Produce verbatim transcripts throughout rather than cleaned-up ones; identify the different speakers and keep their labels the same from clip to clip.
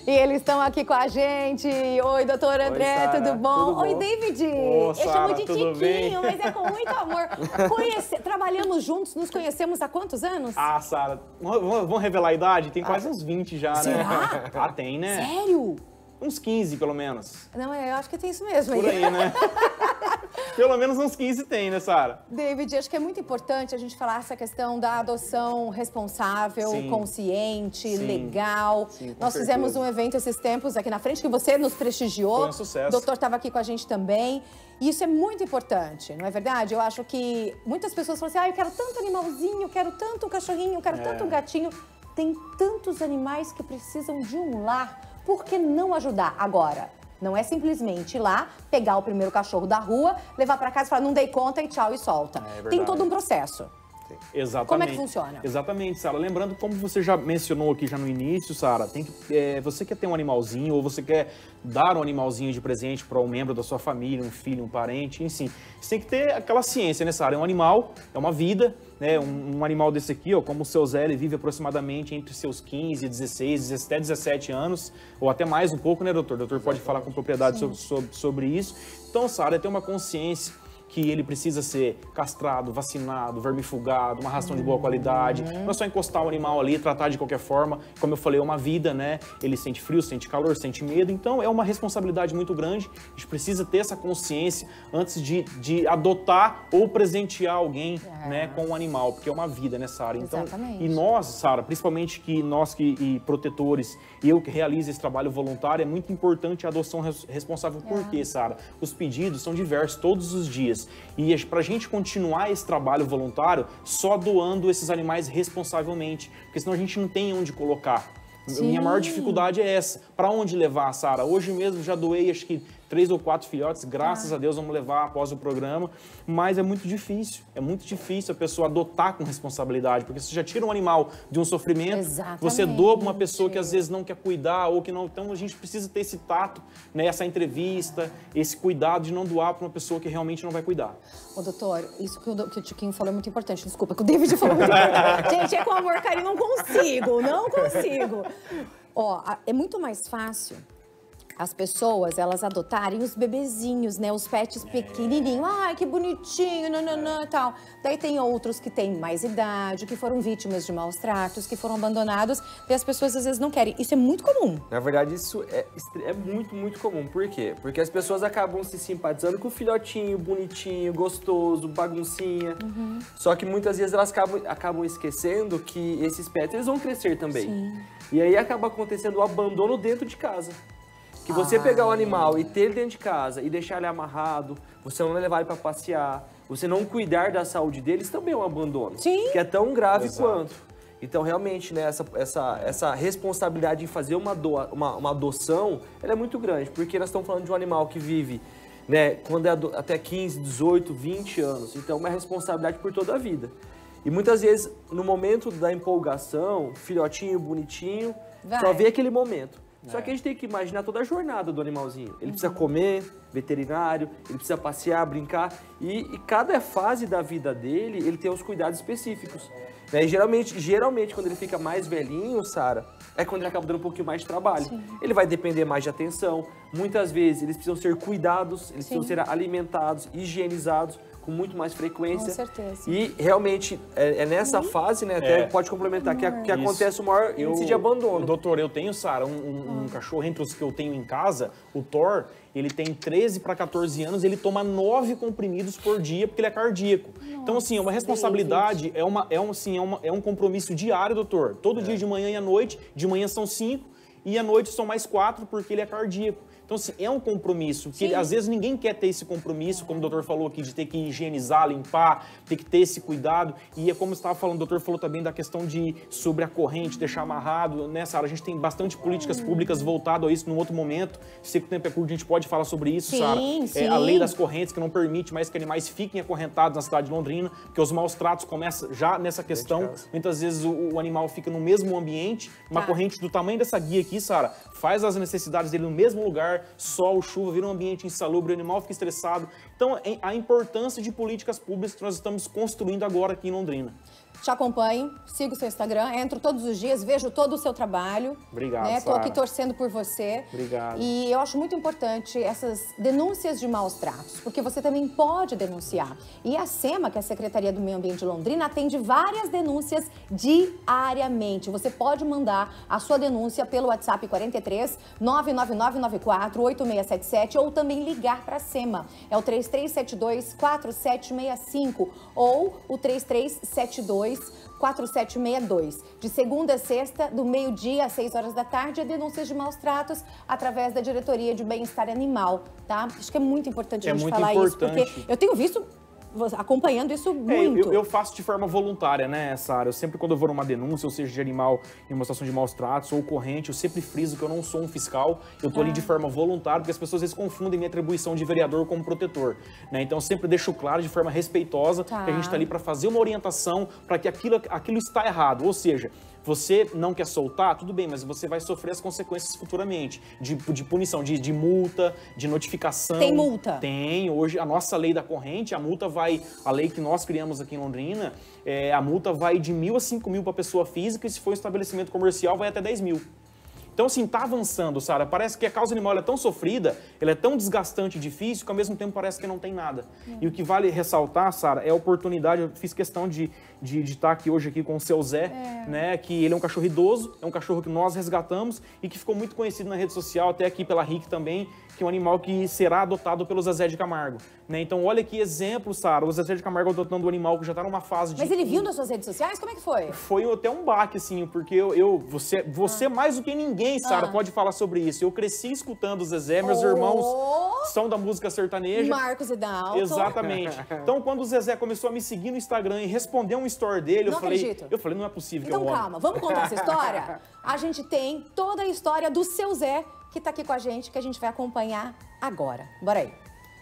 Speaker 1: E eles estão aqui com a gente. Oi, doutor André,
Speaker 2: Oi,
Speaker 1: tudo, bom?
Speaker 2: tudo bom?
Speaker 1: Oi, David.
Speaker 2: Ô,
Speaker 1: Eu
Speaker 2: Sara,
Speaker 1: chamo de
Speaker 2: tudo
Speaker 1: Tiquinho,
Speaker 2: bem?
Speaker 1: mas é com muito amor. Conhece... Trabalhamos juntos, nos conhecemos há quantos anos?
Speaker 2: Ah, Sara, vamos revelar a idade? Tem quase ah. uns vinte já,
Speaker 1: Será?
Speaker 2: né? Ah, tem, né?
Speaker 1: Sério?
Speaker 2: Uns quinze, pelo menos.
Speaker 1: Não, eu acho que tem isso mesmo.
Speaker 2: Por aí, né? Pelo menos uns quinze tem, né, Sara?
Speaker 1: David, acho que é muito importante a gente falar essa questão da adoção responsável,
Speaker 2: Sim.
Speaker 1: consciente,
Speaker 2: Sim.
Speaker 1: legal.
Speaker 2: Sim,
Speaker 1: Nós
Speaker 2: certeza.
Speaker 1: fizemos um evento esses tempos aqui na frente, que você nos prestigiou.
Speaker 2: Foi um sucesso.
Speaker 1: O doutor estava aqui com a gente também. E isso é muito importante, não é verdade? Eu acho que muitas pessoas falam assim, ah, eu quero tanto animalzinho, eu quero tanto um cachorrinho, eu quero
Speaker 2: É.
Speaker 1: tanto um gatinho. Tem tantos animais que precisam de um lar. Por que não ajudar agora? Não é simplesmente ir lá, pegar o primeiro cachorro da rua, levar para casa e falar, não dei conta e tchau e solta.
Speaker 2: É
Speaker 1: Tem todo um processo.
Speaker 2: Exatamente.
Speaker 1: Como é que funciona?
Speaker 2: Exatamente, Sara. Lembrando, como você já mencionou aqui já no início, Sara, tem que, é, você quer ter um animalzinho ou você quer dar um animalzinho de presente para um membro da sua família, um filho, um parente, enfim. Você tem que ter aquela ciência, né, Sara? É um animal, é uma vida, né? Um, um animal desse aqui, ó, como o seu Zé, ele vive aproximadamente entre seus quinze, dezesseis, até dezessete anos, ou até mais um pouco, né, doutor? O doutor pode falar com propriedade sobre, sobre, sobre isso. Então, Sara, tem uma consciência que ele precisa ser castrado, vacinado, vermifugado, uma ração de boa qualidade. Não é só encostar o animal ali, tratar de qualquer forma. Como eu falei, é uma vida, né? Ele sente frio, sente calor, sente medo. Então, é uma responsabilidade muito grande. A gente precisa ter essa consciência antes de, de adotar ou presentear alguém, é. né, com um animal, porque é uma vida nessa área. Então,
Speaker 1: exatamente.
Speaker 2: E nós, Sara, principalmente que nós que e protetores, eu que realizo esse trabalho voluntário, é muito importante a adoção res, responsável.
Speaker 1: É.
Speaker 2: Por quê, Sara? Os pedidos são diversos todos os dias. E para a gente continuar esse trabalho voluntário, só doando esses animais responsavelmente, porque senão a gente não tem onde colocar. Sim. Minha maior dificuldade é essa. Para onde levar, Sara? Hoje mesmo já doei, acho que três ou quatro filhotes, graças ah. a Deus vamos levar após o programa, mas é muito difícil, é muito difícil a pessoa adotar com responsabilidade, porque você já tira um animal de um sofrimento, exatamente. Você doa para uma pessoa que às vezes não quer cuidar ou que não, então a gente precisa ter esse tato, né, essa entrevista, esse cuidado de não doar para uma pessoa que realmente não vai cuidar.
Speaker 1: Ô doutor, isso que o, que o Tiquinho falou é muito importante, desculpa, que o David falou muito importante. Gente, é com amor, carinho, não consigo, não consigo. Ó, é muito mais fácil as pessoas, elas adotarem os bebezinhos, né? Os pets pequenininhos. Ai, que bonitinho, nananã e tal. Daí tem outros que têm mais idade, que foram vítimas de maus tratos, que foram abandonados, e as pessoas às vezes não querem. Isso é muito comum.
Speaker 3: Na verdade, isso é, é muito, muito comum. Por quê? Porque as pessoas acabam se simpatizando com o filhotinho, bonitinho, gostoso, baguncinha. Uhum. Só que muitas vezes elas acabam, acabam esquecendo que esses pets, eles vão crescer também. Sim. E aí acaba acontecendo o abandono dentro de casa. Que você ah, pegar o animal e ter ele dentro de casa e deixar ele amarrado, você não levar ele para passear, você não cuidar da saúde deles, também é um abandono. Sim. Que é tão grave Exato. Quanto. Então, realmente, né, essa, essa, essa responsabilidade de fazer uma, doa, uma, uma adoção, ela é muito grande, porque nós estamos falando de um animal que vive, né, quando é até quinze, dezoito, vinte anos. Então, é uma responsabilidade por toda a vida. E muitas vezes, no momento da empolgação, filhotinho, bonitinho, Vai. Só vê aquele momento. Só que a gente tem que imaginar toda a jornada do animalzinho. Ele precisa comer, veterinário, ele precisa passear, brincar. E, e cada fase da vida dele, ele tem os cuidados específicos. Né? E geralmente, geralmente, quando ele fica mais velhinho, Sara, é quando ele acaba dando um pouquinho mais de trabalho. Sim. Ele vai depender mais de atenção. Muitas vezes, eles precisam ser cuidados, eles Sim. precisam ser alimentados, higienizados, com muito mais frequência.
Speaker 1: Com certeza.
Speaker 3: E realmente é, é nessa uhum. fase, né? Até é. Pode complementar, que, que acontece o maior eu, índice de abandono.
Speaker 2: Doutor, eu tenho, Sara, um, um, um cachorro entre os que eu tenho em casa, o Thor, ele tem treze para quatorze anos, ele toma nove comprimidos por dia, porque ele é cardíaco. Nossa, então, assim, é uma responsabilidade, é, uma, é, um, assim, é, uma, é um compromisso diário, doutor. Todo é. dia de manhã e à noite, de manhã são cinco, e à noite são mais quatro, porque ele é cardíaco. Então, assim, é um compromisso, que às vezes ninguém quer ter esse compromisso, como o doutor falou aqui, de ter que higienizar, limpar, ter que ter esse cuidado. E é como você estava falando, o doutor falou também da questão de sobre a corrente, deixar amarrado. Nessa área a gente tem bastante políticas públicas voltadas a isso num outro momento. Se o tempo é curto, a gente pode falar sobre isso, sim, Sara. É, a lei das correntes, que não permite mais que animais fiquem acorrentados na cidade de Londrina, porque os maus tratos começam já nessa questão. Muitas vezes o, o animal fica no mesmo ambiente, uma tá. corrente do tamanho dessa guia aqui, Sara, faz as necessidades dele no mesmo lugar, sol, chuva, vira um ambiente insalubre, o animal fica estressado. Então, a importância de políticas públicas que nós estamos construindo agora aqui em Londrina.
Speaker 1: te acompanho, sigo o seu Instagram, entro todos os dias, vejo todo o seu trabalho.
Speaker 2: Obrigado,
Speaker 1: né? Tô
Speaker 2: Sara.
Speaker 1: aqui torcendo por você.
Speaker 2: Obrigado.
Speaker 1: E eu acho muito importante essas denúncias de maus tratos, porque você também pode denunciar. E a SEMA, que é a Secretaria do Meio Ambiente de Londrina, atende várias denúncias diariamente. Você pode mandar a sua denúncia pelo WhatsApp quarenta e três, nove nove nove nove quatro, oito seis sete sete ou também ligar para a SEMA. É o três três sete dois, quatro sete seis cinco ou o três três sete dois, quatro sete seis dois. De segunda a sexta, do meio-dia às seis horas da tarde, é denúncias de maus tratos através da Diretoria de Bem-Estar Animal, tá? Acho que é muito importante
Speaker 2: É
Speaker 1: a gente
Speaker 2: muito
Speaker 1: falar
Speaker 2: importante.
Speaker 1: isso, porque eu tenho visto, acompanhando isso
Speaker 2: É,
Speaker 1: muito.
Speaker 2: eu, eu faço de forma voluntária, né, Sara? Eu sempre, quando eu vou numa denúncia, ou seja, de animal em uma situação de maus tratos ou corrente, eu sempre friso que eu não sou um fiscal, eu tô
Speaker 1: Ah.
Speaker 2: ali de forma voluntária, porque as pessoas às vezes confundem minha atribuição de vereador como protetor, né? Então eu sempre deixo claro, de forma respeitosa,
Speaker 1: Tá.
Speaker 2: que a gente tá ali para fazer uma orientação para que aquilo, aquilo está errado, ou seja, você não quer soltar, tudo bem, mas você vai sofrer as consequências futuramente, de, de punição, de, de multa, de notificação.
Speaker 1: Tem multa?
Speaker 2: Tem. Hoje, a nossa lei da corrente, a multa vai, a lei que nós criamos aqui em Londrina, é, a multa vai de mil a cinco mil para pessoa física e se for um estabelecimento comercial vai até dez mil. Então, assim, tá avançando, Sara. Parece que a causa animal é tão sofrida, ela é tão desgastante e difícil, que ao mesmo tempo parece que não tem nada. Hum. E o que vale ressaltar, Sara, é a oportunidade. Eu fiz questão de, de, de estar aqui hoje aqui com o seu Zé, é. né? Que ele é um cachorro idoso, é um cachorro que nós resgatamos e que ficou muito conhecido na rede social, até aqui pela Rick também, que é um animal que será adotado pelo Zezé de Camargo. Né? Então, olha que exemplo, Sara, o Zezé de Camargo adotando um animal que já está numa fase de...
Speaker 1: Mas ele viu nas suas redes sociais? Como é que foi?
Speaker 2: Foi até um baque, assim, porque eu, eu você, você ah. mais do que ninguém, Sara, ah. pode falar sobre isso. Eu cresci escutando o Zezé, meus oh. irmãos são da música sertaneja.
Speaker 1: Marcos e Dalton.
Speaker 2: Exatamente. Então, quando o Zezé começou a me seguir no Instagram e responder um story dele,
Speaker 1: não
Speaker 2: eu falei,
Speaker 1: acredito.
Speaker 2: eu falei, não é possível
Speaker 1: então,
Speaker 2: que eu
Speaker 1: Então, calma, vamos contar essa história? A gente tem toda a história do seu Zé, que tá aqui com a gente, que a gente vai acompanhar agora. Bora aí.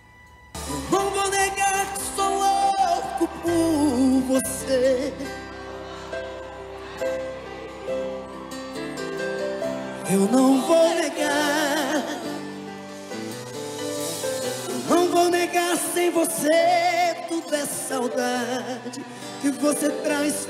Speaker 4: Não vou negar que sou louco por você. Eu não vou negar. Eu não vou negar, sem você tudo é saudade, que você traz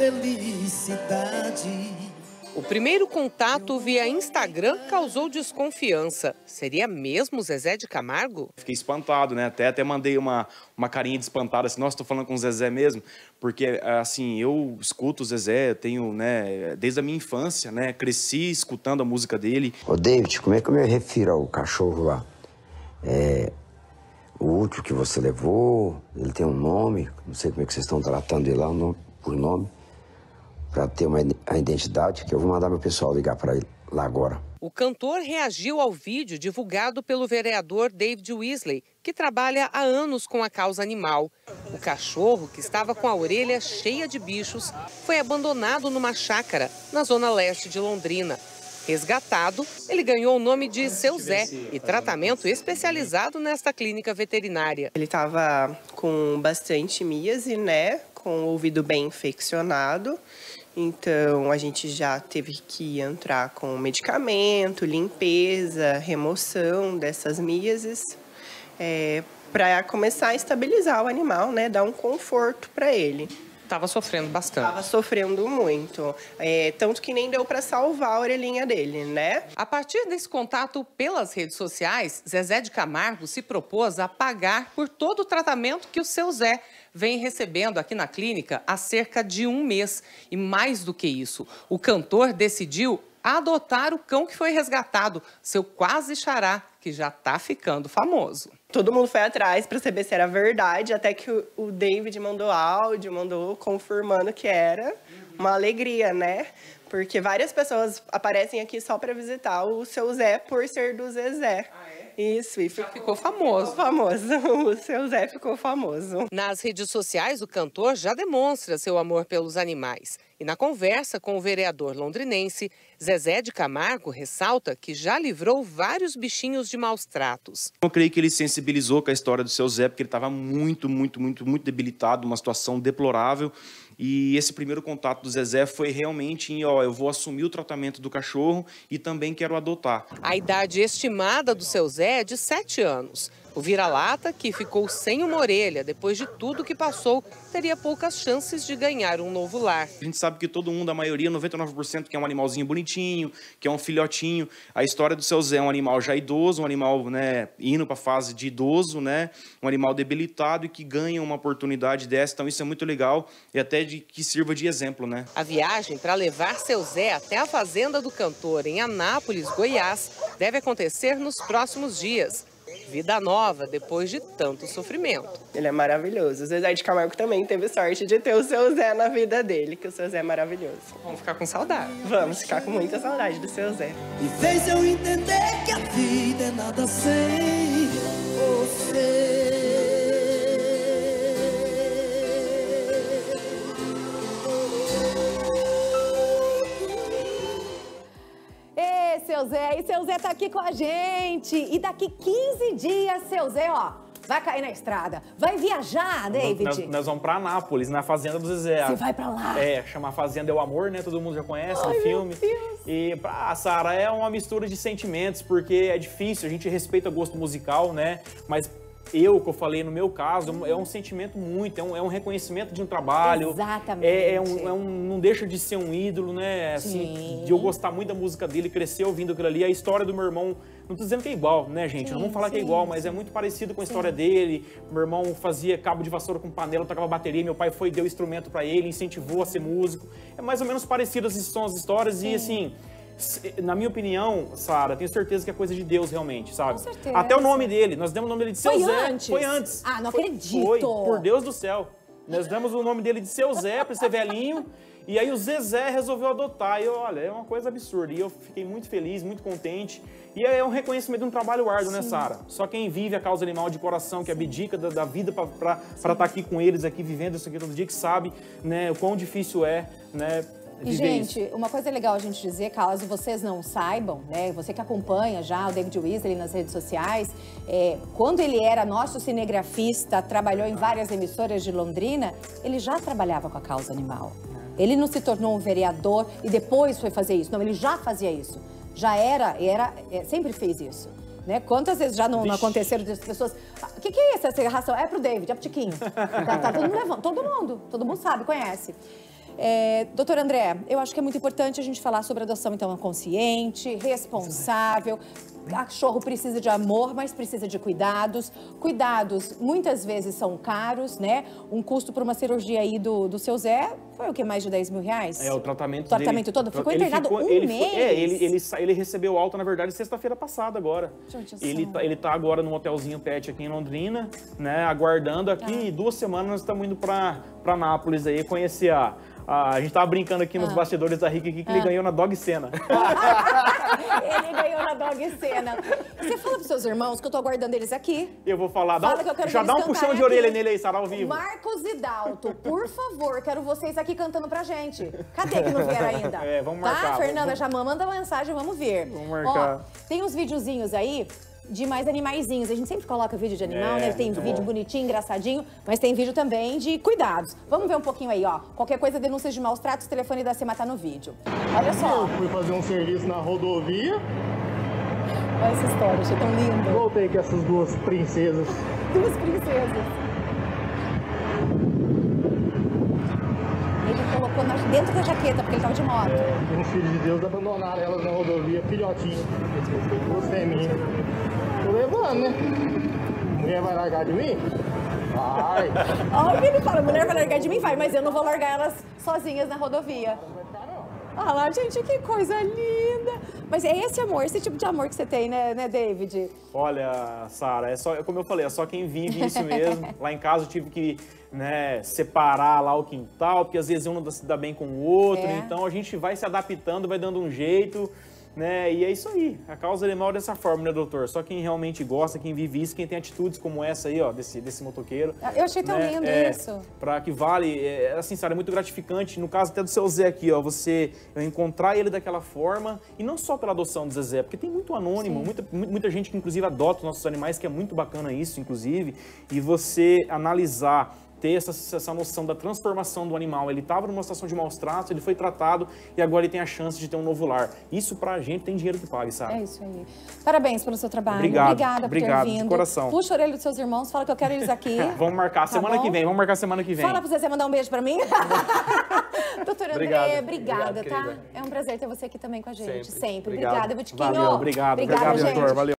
Speaker 4: felicidade.
Speaker 5: O primeiro contato via Instagram causou desconfiança. Seria mesmo Zezé de Camargo?
Speaker 6: Fiquei espantado, né? Até, até mandei uma, uma carinha de espantado, assim, nossa, tô falando com o Zezé mesmo, porque, assim, eu escuto o Zezé, eu tenho, né, desde a minha infância, né, cresci escutando a música dele.
Speaker 7: Ô, David, como é que eu me refiro ao cachorro lá? É... O último que você levou, ele tem um nome, não sei como é que vocês estão tratando ele lá, nome, por nome, para ter uma a identidade, que eu vou mandar meu pessoal ligar para ele lá agora.
Speaker 5: O cantor reagiu ao vídeo divulgado pelo vereador David Weasley, que trabalha há anos com a causa animal. O cachorro, que estava com a orelha cheia de bichos, foi abandonado numa chácara na zona leste de Londrina. Resgatado, ele ganhou o nome de Seu Zé e tratamento especializado nesta clínica veterinária.
Speaker 8: Ele estava com bastante míase, né? Com o ouvido bem infeccionado. Então, a gente já teve que entrar com medicamento, limpeza, remoção dessas míases, é, para começar a estabilizar o animal, né? Dar um conforto para ele.
Speaker 5: Estava sofrendo bastante.
Speaker 8: Estava sofrendo muito, é, tanto que nem deu para salvar a orelhinha dele, né?
Speaker 5: A partir desse contato pelas redes sociais, Zezé de Camargo se propôs a pagar por todo o tratamento que o seu Zé vem recebendo aqui na clínica há cerca de um mês. E mais do que isso, o cantor decidiu adotar o cão que foi resgatado, seu quase xará, que já está ficando famoso.
Speaker 8: Todo mundo foi atrás para saber se era verdade, até que o David mandou áudio, mandou confirmando que era. Uma alegria, né? Porque várias pessoas aparecem aqui só para visitar o seu Zé por ser do Zezé.
Speaker 5: Ah, é?
Speaker 8: Isso, e
Speaker 5: ficou, ficou famoso.
Speaker 8: Ficou famoso. O seu Zé ficou famoso.
Speaker 5: Nas redes sociais, o cantor já demonstra seu amor pelos animais. E na conversa com o vereador londrinense, Zezé de Camargo ressalta que já livrou vários bichinhos de maus tratos.
Speaker 6: Eu creio que ele sensibilizou com a história do seu Zé, porque ele estava muito, muito, muito, muito debilitado, uma situação deplorável. E esse primeiro contato do Zezé foi realmente em, ó, eu vou assumir o tratamento do cachorro e também quero adotar.
Speaker 5: A idade estimada do seu Zé é de sete anos. O vira-lata, que ficou sem uma orelha depois de tudo que passou, teria poucas chances de ganhar um novo lar.
Speaker 6: A gente sabe que todo mundo, a maioria, noventa e nove por cento, quer um animalzinho bonitinho, quer um filhotinho. A história do seu Zé é um animal já idoso, um animal, né, indo para a fase de idoso, né, um animal debilitado e que ganha uma oportunidade dessa. Então isso é muito legal e até de que sirva de exemplo, né?
Speaker 5: A viagem para levar seu Zé até a fazenda do cantor em Anápolis, Goiás, deve acontecer nos próximos dias. Vida nova depois de tanto sofrimento.
Speaker 8: Ele é maravilhoso. O Zezé de Camargo também teve sorte de ter o seu Zé na vida dele, que o seu Zé é maravilhoso.
Speaker 5: Vamos ficar com saudade.
Speaker 8: Vamos ficar com muita saudade do seu Zé.
Speaker 4: E fez eu entender que a vida é nada sem você.
Speaker 1: Seu Zé, e seu Zé tá aqui com a gente. E daqui quinze dias, seu Zé, ó, vai cair na estrada. Vai viajar, David?
Speaker 2: Nós, nós vamos pra Anápolis, na fazenda do Zezé.
Speaker 1: Você vai pra lá?
Speaker 2: É, chama Fazenda é o Amor, né? Todo mundo já conhece no filme.
Speaker 1: Meu Deus.
Speaker 2: E pra Sara, é uma mistura de sentimentos, porque é difícil, a gente respeita o gosto musical, né? Mas eu, que eu falei no meu caso, é um sentimento muito, é um, é um reconhecimento de um trabalho.
Speaker 1: Exatamente.
Speaker 2: É, é, um, é um, não deixa de ser um ídolo, né? Assim,
Speaker 1: Sim.
Speaker 2: de eu gostar muito da música dele, crescer ouvindo aquilo ali. A história do meu irmão, não tô dizendo que é igual, né, gente?
Speaker 1: Sim,
Speaker 2: não vamos falar
Speaker 1: sim,
Speaker 2: que é igual,
Speaker 1: sim.
Speaker 2: mas é muito parecido com a história dele. Meu irmão fazia cabo de vassoura com panela, tocava bateria, meu pai foi, deu instrumento pra ele, incentivou a ser músico. É mais ou menos parecido, essas são as histórias
Speaker 1: Sim.
Speaker 2: e assim... Na minha opinião, Sara, tenho certeza que é coisa de Deus realmente, sabe?
Speaker 1: Com certeza.
Speaker 2: Até o nome dele, nós demos o nome dele de Seu
Speaker 1: Foi
Speaker 2: Zé.
Speaker 1: antes?
Speaker 2: Foi antes.
Speaker 1: Ah, não
Speaker 2: foi,
Speaker 1: acredito.
Speaker 2: Foi, por Deus do céu. Nós demos o nome dele de Seu Zé, pra ser velhinho. E aí o Zezé resolveu adotar. E eu, olha, é uma coisa absurda. E eu fiquei muito feliz, muito contente. E é um reconhecimento de um trabalho árduo, Sim. né, Sara? Só quem vive a causa animal de coração, que abdica da, da vida para estar tá aqui com eles, aqui vivendo isso aqui todo dia, que sabe, né, o quão difícil é, né?
Speaker 1: E, gente, isso. uma coisa legal a gente dizer, caso vocês não saibam, né, você que acompanha já o David Weasley nas redes sociais, é, quando ele era nosso cinegrafista, trabalhou em várias emissoras de Londrina, ele já trabalhava com a causa animal. Ele não se tornou um vereador e depois foi fazer isso, não, ele já fazia isso. Já era, era é, sempre fez isso. Né? Quantas vezes já não, não aconteceram das pessoas... O ah, que, que é essa ração? É pro David, é pro Tiquinho. tá, tá todo mundo levando, todo mundo, todo mundo sabe, conhece. É, doutor André, eu acho que é muito importante a gente falar sobre adoção, então, consciente, responsável. Cachorro precisa de amor, mas precisa de cuidados. Cuidados, muitas vezes, são caros, né? Um custo para uma cirurgia aí do, do seu Zé foi o que, mais de dez mil reais?
Speaker 2: É, o tratamento
Speaker 1: O tratamento
Speaker 2: dele,
Speaker 1: todo? Ficou
Speaker 2: ele
Speaker 1: internado
Speaker 2: ficou,
Speaker 1: um
Speaker 2: ele
Speaker 1: mês?
Speaker 2: Ficou, é, ele, ele, ele recebeu alta, na verdade, sexta-feira passada agora. Ele tá, ele tá agora no hotelzinho pet aqui em Londrina, né? Aguardando aqui. Ah. Duas semanas nós estamos indo para para Nápoles aí, conhecer a... Ah, a gente tava brincando aqui nos ah. bastidores da Rick aqui que ah. ele ganhou na Dog Cena.
Speaker 1: Ele ganhou na Dog Cena. Você fala pros seus irmãos que eu tô aguardando eles aqui.
Speaker 2: Eu vou falar. Dá,
Speaker 1: fala que eu quero
Speaker 2: já dá um puxão de orelha nele aí, Sara, ao vivo.
Speaker 1: Marcos e Dalto, por favor, quero vocês aqui cantando pra gente. Cadê que não vieram ainda?
Speaker 2: É, vamos
Speaker 1: tá,
Speaker 2: marcar.
Speaker 1: Fernanda,
Speaker 2: vamos...
Speaker 1: já manda mensagem, vamos ver.
Speaker 2: Vamos marcar.
Speaker 1: Ó, tem uns videozinhos aí de mais animaizinhos. A gente sempre coloca vídeo de animal,
Speaker 2: é,
Speaker 1: né? Tem vídeo
Speaker 2: bom.
Speaker 1: bonitinho, engraçadinho, mas tem vídeo também de cuidados. Vamos ver um pouquinho aí, ó. Qualquer coisa, denúncias de maus tratos, o telefone da SEMA tá no vídeo. Olha só.
Speaker 9: Eu fui fazer um serviço na rodovia.
Speaker 1: Olha essa história, achei tão lindo.
Speaker 9: Voltei com essas duas princesas.
Speaker 1: Duas princesas. Ele colocou na, dentro da jaqueta, porque ele tava de moto.
Speaker 9: É, uns filhos de Deus abandonaram elas na rodovia, filhotinho. Você é minha. Tô levando, né? Mulher vai largar de mim? Vai.
Speaker 1: Olha o que ele fala, mulher vai largar de mim? Vai, mas eu não vou largar elas sozinhas na rodovia. Olha lá, gente, que coisa linda. Mas é esse amor, esse tipo de amor que você tem, né, né David?
Speaker 2: Olha, Sara, é só, como eu falei, é só quem vive isso mesmo. Lá em casa eu tive que, né, separar lá o quintal, porque às vezes um não se dá bem com o outro. É. Então a gente vai se adaptando, vai dando um jeito, né? E é isso aí. A causa animal é dessa forma, né, doutor? Só quem realmente gosta, quem vive isso, quem tem atitudes como essa aí, ó, desse, desse motoqueiro.
Speaker 1: Eu achei tão
Speaker 2: né?
Speaker 1: lindo
Speaker 2: é,
Speaker 1: isso.
Speaker 2: Pra que vale, é, assim, Sara, é muito gratificante. No caso até do seu Zé aqui, ó, você encontrar ele daquela forma, e não só pela adoção do Zezé, porque tem muito anônimo, muita, muita gente que inclusive adota os nossos animais, que é muito bacana isso, inclusive, e você analisar ter essa, essa noção da transformação do animal. Ele estava numa situação de maus tratos, ele foi tratado e agora ele tem a chance de ter um novo lar. Isso pra gente tem dinheiro que pague, sabe?
Speaker 1: É isso aí. Parabéns pelo seu trabalho.
Speaker 2: Obrigado,
Speaker 1: Obrigada por
Speaker 2: obrigado,
Speaker 1: ter vindo.
Speaker 2: de coração.
Speaker 1: Puxa a orelha dos seus irmãos, fala que eu quero eles aqui.
Speaker 2: Vamos marcar semana
Speaker 1: bom?
Speaker 2: que vem, vamos marcar semana que vem.
Speaker 1: Fala pra você mandar um beijo pra mim. Doutor André,
Speaker 3: Obrigado.
Speaker 1: obrigada,
Speaker 3: Obrigado,
Speaker 1: tá?
Speaker 3: querida.
Speaker 1: É um prazer ter você aqui também com a gente,
Speaker 3: Sempre.
Speaker 1: sempre.
Speaker 3: Obrigado.
Speaker 1: Obrigada, Butiquinho.
Speaker 2: Valeu, obrigado.
Speaker 1: Obrigada,
Speaker 2: Obrigado,
Speaker 1: gente.
Speaker 2: doutor. Valeu.